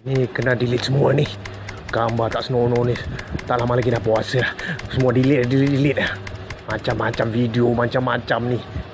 Ni kena delete semua ni. Gambar tak senonoh ni. Tak lama lagi dah puasa. Semua delete. Macam-macam video, macam-macam ni.